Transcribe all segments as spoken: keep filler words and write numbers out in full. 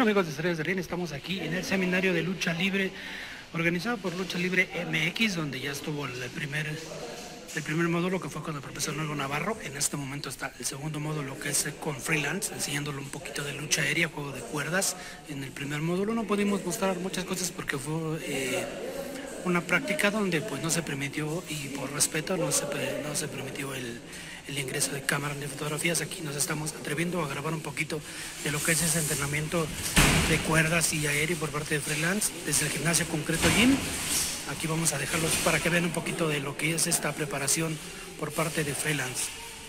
Bueno, amigos de Estrellas de Ring, estamos aquí en el seminario de lucha libre organizado por Lucha Libre M X, donde ya estuvo el primer, el primer módulo, que fue con el profesor Nuevo Navarro. En este momento está el segundo módulo, que es con Freelance, enseñándole un poquito de lucha aérea, juego de cuerdas. En el primer módulo no pudimos mostrar muchas cosas porque fue eh, una práctica donde pues no se permitió, y por respeto no se, no se permitió el, el ingreso de cámaras de fotografías. Aquí nos estamos atreviendo a grabar un poquito de lo que es ese entrenamiento de cuerdas y aéreo por parte de Freelance desde el gimnasio Concreto Gym. Aquí vamos a dejarlos para que vean un poquito de lo que es esta preparación por parte de Freelance.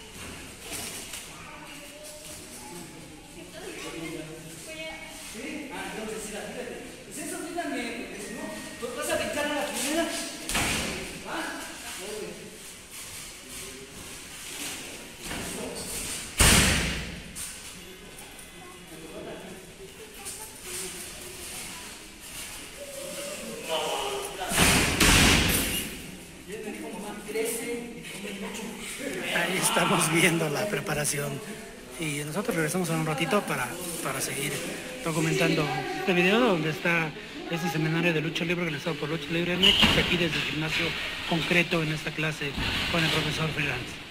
Ahí estamos viendo la preparación y nosotros regresamos en un ratito para, para seguir documentando este video donde está este seminario de lucha libre organizado por Lucha Libre M X, aquí desde el gimnasio Concreto en esta clase con el profesor Freelance.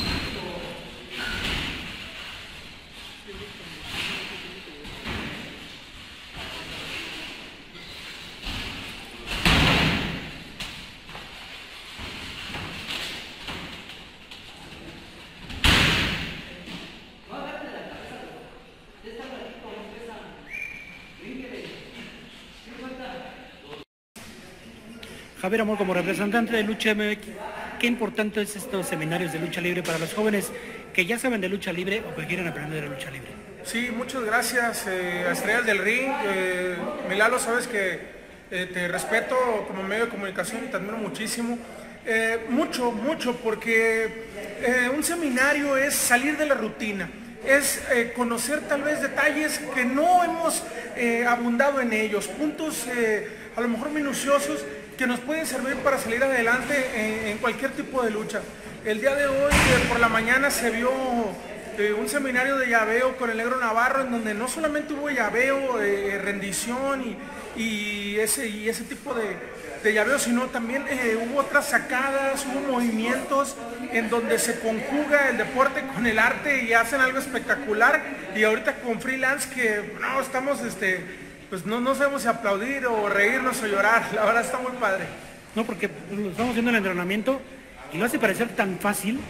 Javier Amor, como representante de Lucha M X, ¿qué importante es estos seminarios de lucha libre para los jóvenes que ya saben de lucha libre o que quieren aprender de lucha libre? Sí, muchas gracias eh, a Estrellas del Ring. Eh, Milalo, sabes que eh, te respeto como medio de comunicación y te admiro muchísimo. Eh, mucho, mucho, porque eh, un seminario es salir de la rutina, es eh, conocer tal vez detalles que no hemos eh, abundado en ellos, puntos eh, a lo mejor minuciosos que nos pueden servir para salir adelante en, en cualquier tipo de lucha. El día de hoy, eh, por la mañana, se vio eh, un seminario de llaveo con el Negro Navarro, en donde no solamente hubo llaveo, eh, rendición y, y, ese, y ese tipo de, de llaveo, sino también eh, hubo otras sacadas, hubo movimientos en donde se conjuga el deporte con el arte y hacen algo espectacular. Y ahorita con Freelance, que no, estamos... este pues no, no sabemos si aplaudir o reírnos o llorar, la verdad está muy padre. No, porque estamos viendo el entrenamiento y lo hace parecer tan fácil.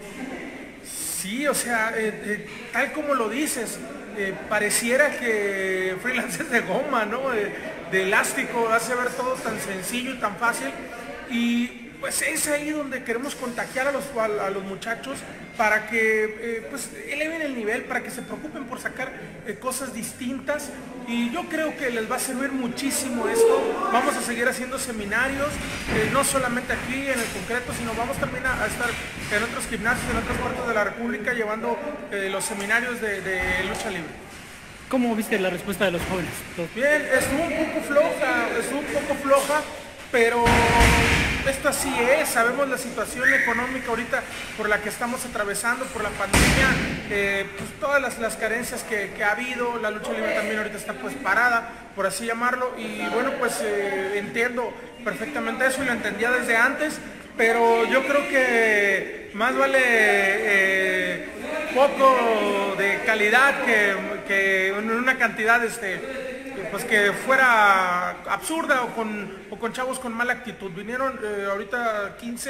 Sí, o sea, eh, eh, tal como lo dices, eh, pareciera que Freelance es de goma, ¿no? De, de elástico, hace ver todo tan sencillo y tan fácil. Y pues es ahí donde queremos contagiar a los, a, a los muchachos para que eh, pues eleven el nivel, para que se preocupen por sacar eh, cosas distintas, y yo creo que les va a servir muchísimo esto. Vamos a seguir haciendo seminarios, eh, no solamente aquí en el Concreto, sino vamos también a, a estar en otros gimnasios, en otras partes de la República, llevando eh, los seminarios de, de lucha libre. ¿Cómo viste la respuesta de los jóvenes? Bien, estuvo un poco floja, estuvo un poco floja, pero esto así es, sabemos la situación económica ahorita por la que estamos atravesando, por la pandemia, eh, pues todas las, las carencias que, que ha habido. La lucha libre también ahorita está pues parada, por así llamarlo, y bueno, pues eh, entiendo perfectamente eso y lo entendía desde antes, pero yo creo que más vale eh, poco de calidad que, que una cantidad este, pues que fuera absurda o con, o con chavos con mala actitud. Vinieron eh, ahorita quince,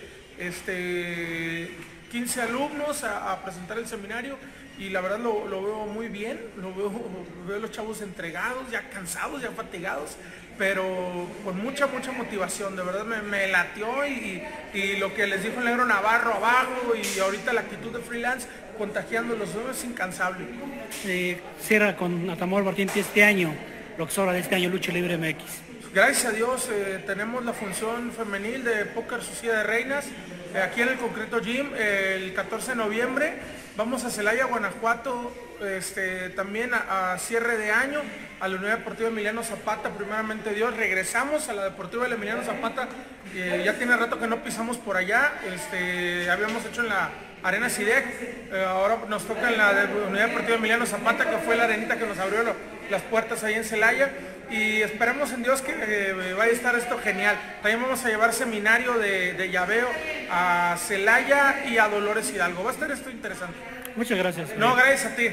este, quince alumnos a, a presentar el seminario, y la verdad lo, lo veo muy bien, lo veo, veo los chavos entregados, ya cansados, ya fatigados, pero con mucha, mucha motivación. De verdad me, me latió, y, y lo que les dijo el Negro Navarro abajo, y ahorita la actitud de Freelance contagiándolos, ¿no? Es incansable. Eh, cierra con Atamor Martínez este año, lo que sobra de este año Lucha Libre M X. Gracias a Dios eh, tenemos la función femenil de Póker Su Silla de Reinas eh, aquí en el Concreto Gym eh, el catorce de noviembre. Vamos a Celaya, Guanajuato, este, también a, a cierre de año, a la Unidad Deportiva Emiliano Zapata, primeramente Dios. Regresamos a la Deportiva del Emiliano Zapata, eh, ya tiene rato que no pisamos por allá, este, habíamos hecho en la Arena Sidec, eh, ahora nos toca en la Unidad Deportiva Emiliano Zapata, que fue la arenita que nos abrió las puertas ahí en Celaya. Y esperemos en Dios que eh, vaya a estar esto genial. También vamos a llevar seminario de, de llaveo a Celaya y a Dolores Hidalgo. Va a estar esto interesante. Muchas gracias. No, gracias a ti.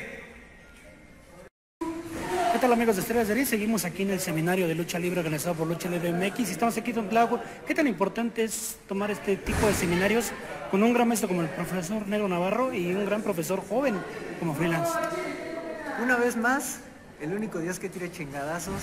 ¿Qué tal, amigos de Estrellas del Ring? Seguimos aquí en el seminario de lucha libre organizado por Lucha Libre M X y estamos aquí en Tlahuaco. ¿Qué tan importante es tomar este tipo de seminarios con un gran maestro como el profesor Negro Navarro y un gran profesor joven como Freelance? Una vez más, el único Dios que tire chingadazos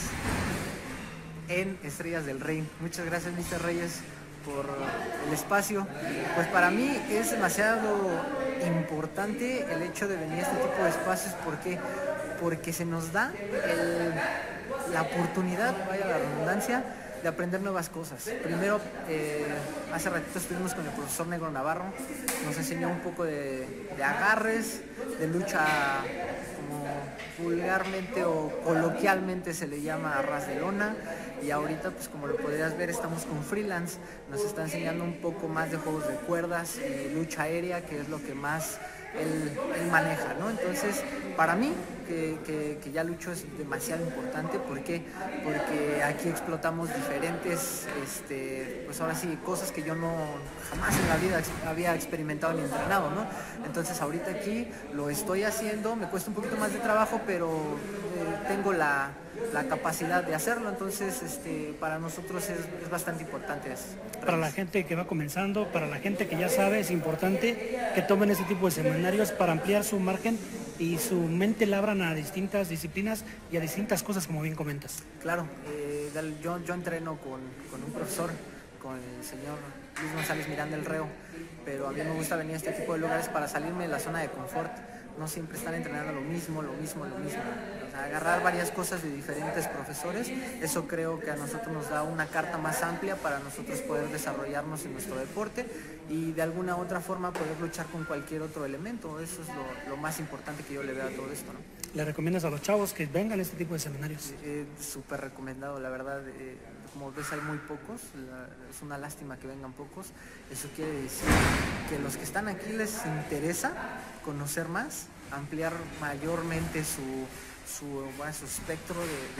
en Estrellas del Ring. Muchas gracias, mister Reyes, por el espacio. Pues para mí es demasiado importante el hecho de venir a este tipo de espacios. ¿Por qué? Porque se nos da el, la oportunidad, vaya la redundancia, de aprender nuevas cosas. Primero, eh, hace ratito estuvimos con el profesor Negro Navarro, nos enseñó un poco de, de agarres, de lucha, como vulgarmente o coloquialmente se le llama a ras de lona, y ahorita, pues como lo podrías ver, estamos con Freelance, nos está enseñando un poco más de juegos de cuerdas y lucha aérea, que es lo que más él, él maneja, ¿no? Entonces, para mí, que, que, que ya lucho es demasiado importante. ¿Por qué? Porque aquí explotamos diferentes, este, pues ahora sí, cosas que yo no jamás en la vida había experimentado ni entrenado, ¿no? Entonces, ahorita aquí lo estoy haciendo, me cuesta un poquito más de trabajo, pero eh, tengo la, la capacidad de hacerlo. Entonces, este, para nosotros es, es bastante importante eso. Para la gente que va comenzando, para la gente que ya sabe, es importante que tomen este tipo de seminarios para ampliar su margen y su mente la abran a distintas disciplinas y a distintas cosas, como bien comentas. Claro, eh, yo, yo entreno con, con un profesor, con el señor Luis González Miranda el Reo, pero a mí me gusta venir a este tipo de lugares para salirme de la zona de confort. No siempre están entrenando lo mismo, lo mismo, lo mismo. O sea, agarrar varias cosas de diferentes profesores, eso creo que a nosotros nos da una carta más amplia para nosotros poder desarrollarnos en nuestro deporte y de alguna otra forma poder luchar con cualquier otro elemento. Eso es lo, lo más importante que yo le veo a todo esto, ¿no? ¿Le recomiendas a los chavos que vengan a este tipo de seminarios? Eh, Súper recomendado, la verdad. Eh, como ves, hay muy pocos, la, es una lástima que vengan pocos. Eso quiere decir que los que están aquí les interesa conocer más, ampliar mayormente su, su, bueno, su espectro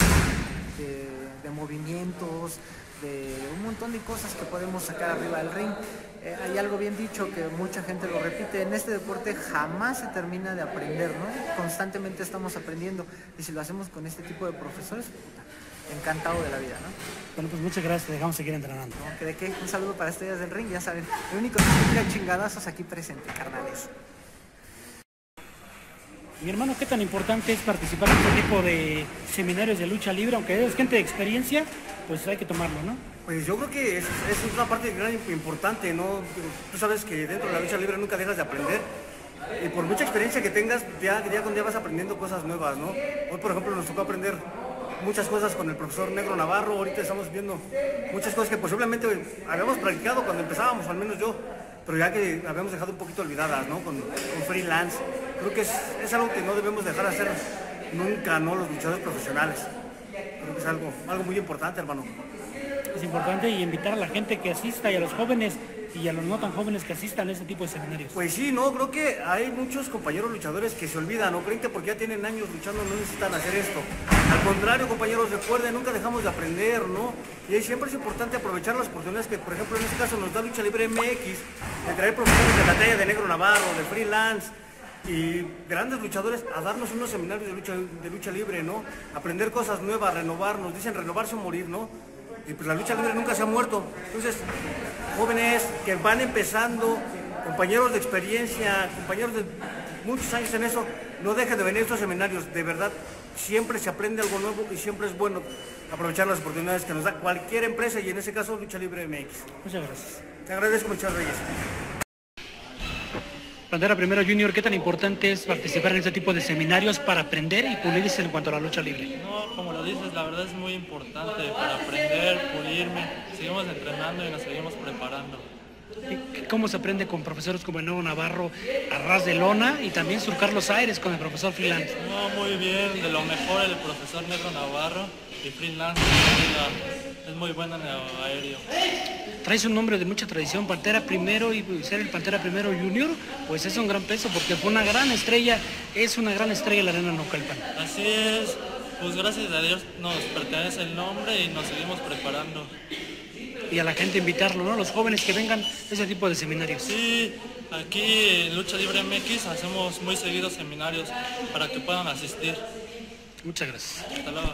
de, de, de, de movimientos, de un montón de cosas que podemos sacar arriba del ring. Eh, hay algo bien dicho que mucha gente lo repite: en este deporte jamás se termina de aprender, ¿no? Constantemente estamos aprendiendo, y si lo hacemos con este tipo de profesores, puta, encantado de la vida, ¿no? Bueno, pues muchas gracias, te dejamos seguir entrenando. ¿No? ¿Que de qué? Un saludo para Estrellas del Ring, ya saben, el único que tira chingadazos aquí presente, carnales. Mi hermano, ¿qué tan importante es participar en este tipo de seminarios de lucha libre? Aunque eres gente de experiencia, pues hay que tomarlo, ¿no? Pues yo creo que es, es una parte gran importante, ¿no? Tú sabes que dentro de la lucha libre nunca dejas de aprender. Y por mucha experiencia que tengas, ya, ya con día vas aprendiendo cosas nuevas, ¿no? Hoy, por ejemplo, nos tocó aprender muchas cosas con el profesor Negro Navarro. Ahorita estamos viendo muchas cosas que posiblemente habíamos practicado cuando empezábamos, al menos yo, pero ya que habíamos dejado un poquito olvidadas, ¿no? Con, con Freelance. Creo que es, es algo que no debemos dejar de hacer nunca, ¿no? Los luchadores profesionales. Creo que es algo, algo muy importante, hermano. Es importante y invitar a la gente que asista y a los jóvenes y a los no tan jóvenes que asistan a este tipo de seminarios. Pues sí, no, creo que hay muchos compañeros luchadores que se olvidan, ¿no? Creen que porque ya tienen años luchando no necesitan hacer esto. Al contrario, compañeros, recuerden, nunca dejamos de aprender, ¿no? Y siempre es importante aprovechar las oportunidades que, por ejemplo, en este caso nos da Lucha Libre M X, de traer profesores de la talla de Negro Navarro, de Freelance y grandes luchadores a darnos unos seminarios de lucha, de lucha libre, ¿no? Aprender cosas nuevas, renovarnos, dicen renovarse o morir, ¿no? Y pues la lucha libre nunca se ha muerto. Entonces, jóvenes que van empezando, compañeros de experiencia, compañeros de muchos años en eso, no dejen de venir a estos seminarios. De verdad, siempre se aprende algo nuevo y siempre es bueno aprovechar las oportunidades que nos da cualquier empresa, y en ese caso Lucha Libre M X. Muchas gracias. Te agradezco mucho, Reyes. Pantera Primero Junior, ¿qué tan importante es participar en este tipo de seminarios para aprender y pulirse en cuanto a la lucha libre? No, como lo dices, la verdad es muy importante para aprender, pulirme. Seguimos entrenando y nos seguimos preparando. ¿Cómo se aprende con profesores como el Nuevo Navarro a ras de lona y también surcar los aires con el profesor Freelance? No, muy bien, de lo mejor el profesor Negro Navarro y Freelance es muy bueno en el aéreo. Traes un nombre de mucha tradición, Pantera Primero, y ser el Pantera Primero Junior, pues es un gran peso porque fue una gran estrella, es una gran estrella la Arena Naucalpan. Así es, Pues gracias a Dios nos pertenece el nombre y nos seguimos preparando. Y a la gente invitarlo, ¿no? Los jóvenes que vengan a ese tipo de seminarios. Sí, aquí en Lucha Libre M X hacemos muy seguidos seminarios para que puedan asistir. Muchas gracias. Hasta luego.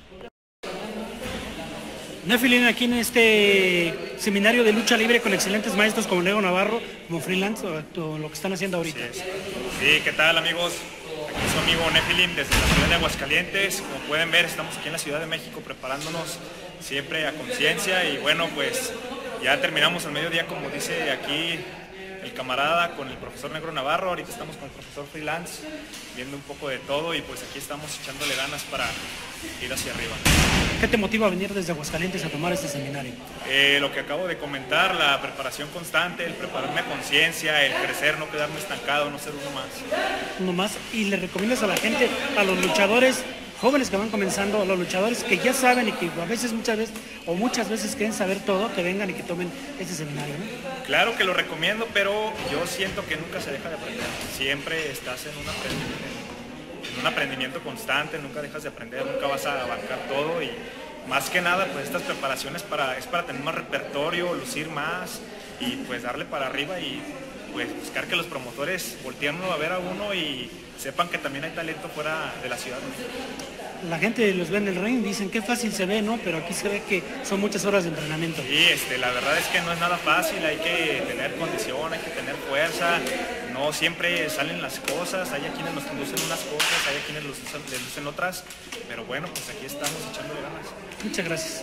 Nephilim, aquí en este seminario de lucha libre con excelentes maestros como Leo Navarro, como freelance, o lo que están haciendo ahorita. Sí, sí, ¿qué tal, amigos? Aquí su amigo Nephilim desde la ciudad de Aguascalientes. Como pueden ver, estamos aquí en la Ciudad de México preparándonos siempre a conciencia y bueno, pues ya terminamos el mediodía, como dice aquí el camarada, con el profesor Negro Navarro. Ahorita estamos con el profesor freelance, viendo un poco de todo y pues aquí estamos echándole ganas para ir hacia arriba. ¿Qué te motiva a venir desde Aguascalientes a tomar este seminario? Eh, lo que acabo de comentar, la preparación constante, el prepararme a conciencia, el crecer, no quedarme estancado, no ser uno más. Uno más. ¿Y le recomiendas a la gente, a los luchadores jóvenes que van comenzando, a los luchadores que ya saben y que a veces, muchas veces, o muchas veces quieren saber todo, que vengan y que tomen este seminario, ¿no? Claro que lo recomiendo, pero yo siento que nunca se deja de aprender. Siempre estás en un aprendimiento. un aprendimiento constante, nunca dejas de aprender, nunca vas a abarcar todo y más que nada pues estas preparaciones para, es para tener más repertorio, lucir más y pues darle para arriba y pues buscar que los promotores volteen a ver a uno y sepan que también hay talento fuera de la ciudad. La gente los ve en el ring, dicen qué fácil se ve, ¿no? Pero aquí se ve que son muchas horas de entrenamiento. Sí, este, la verdad es que no es nada fácil, hay que tener condición, hay que tener fuerza, no siempre salen las cosas, hay a quienes nos conducen unas cosas, hay a quienes les lucen otras, pero bueno, pues aquí estamos echándole ganas. Muchas gracias.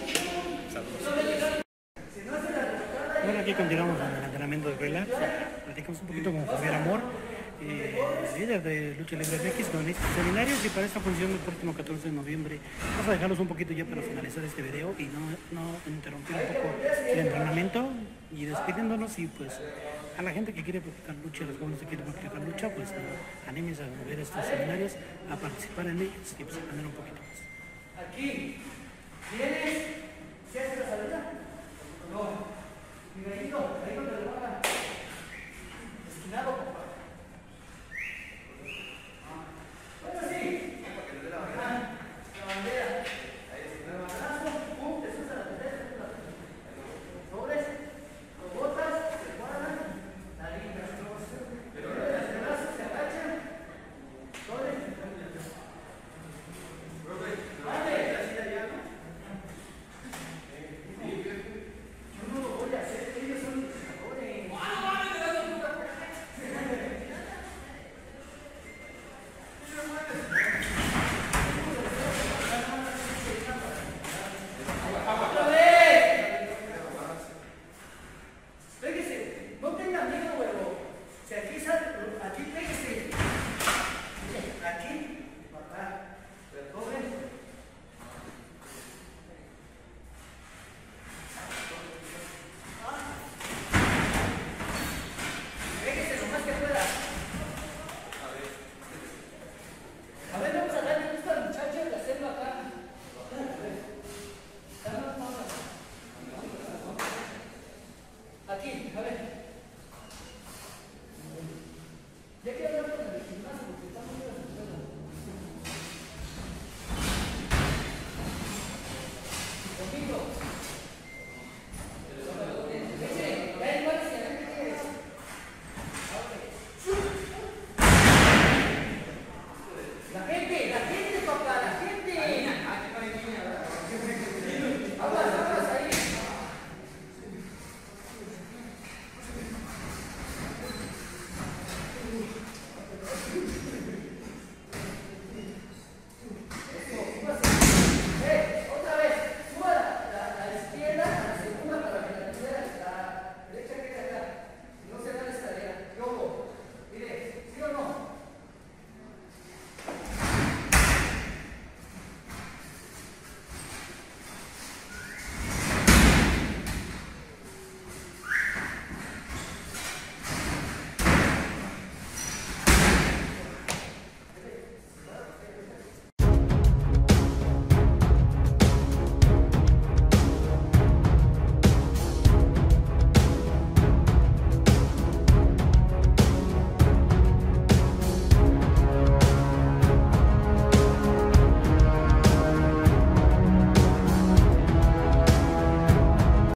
Saludos. Bueno, aquí continuamos con el entrenamiento de Relax. Platicamos un poquito con Javier Amor, eh, líder de Lucha Libre M X, con este seminario que para esta función el próximo catorce de noviembre. Vamos a dejarlos un poquito ya para finalizar este video y no, no interrumpir un poco el entrenamiento y despidiéndonos y pues a la gente que quiere practicar lucha, los jóvenes que quieren practicar lucha, pues uh, anímense a ver estos seminarios, a participar en ellos y pues aprender un poquito más. Aquí viene